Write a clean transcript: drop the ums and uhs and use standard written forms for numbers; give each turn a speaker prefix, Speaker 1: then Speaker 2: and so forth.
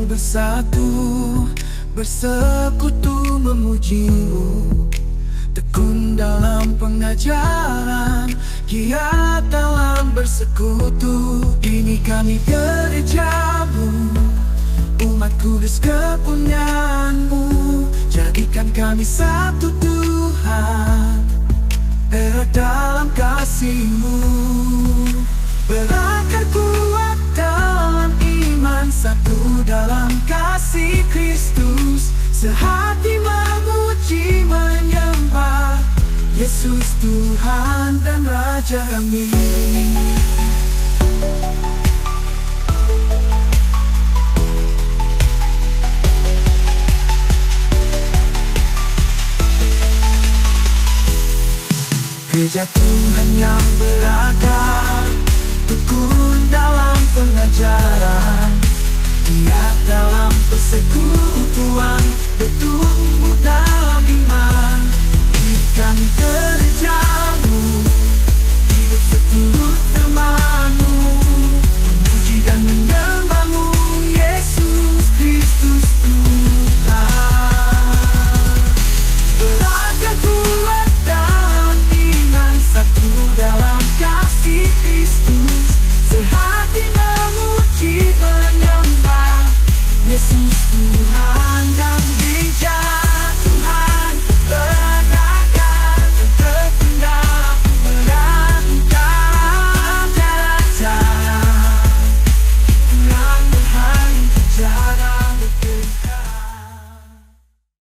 Speaker 1: selalu bersatu, bersekutu memuji-Mu. Tekun dalam pengajaran, giat dalam bersekutu. Ini kami gereja-Mu, umat kudus kepunyaan-Mu. Jadikan kami satu Tuhan, erat dalam kasih-Mu. Berakar kuat dalam iman, satu dalam kasih Kristus. Sehati memuji menyembah Yesus Tuhan dan Raja kami. Gereja Tuhan yang berakar, tekun dalam pengajaran,